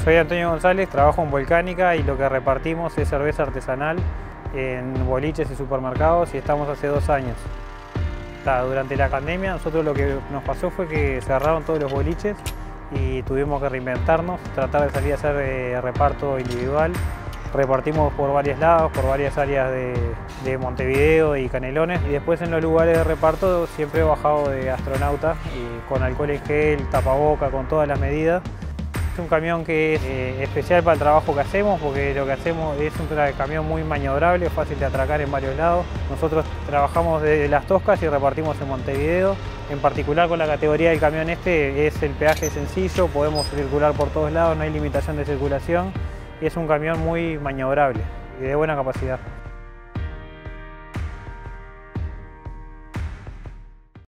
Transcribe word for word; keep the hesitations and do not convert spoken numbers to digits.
Soy Antonio González, trabajo en Volcánica y lo que repartimos es cerveza artesanal en boliches y supermercados y estamos hace dos años. Durante la pandemia nosotros lo que nos pasó fue que cerraron todos los boliches y tuvimos que reinventarnos, tratar de salir a hacer eh, reparto individual. Repartimos por varios lados, por varias áreas de, de Montevideo y Canelones, y después en los lugares de reparto siempre he bajado de astronauta y con alcohol en gel, tapaboca, con todas las medidas. Es un camión que es eh, especial para el trabajo que hacemos, porque lo que hacemos es un camión muy maniobrable, fácil de atracar en varios lados. Nosotros trabajamos desde Las Toscas y repartimos en Montevideo. En particular con la categoría del camión este es el peaje sencillo, podemos circular por todos lados, no hay limitación de circulación y es un camión muy maniobrable y de buena capacidad.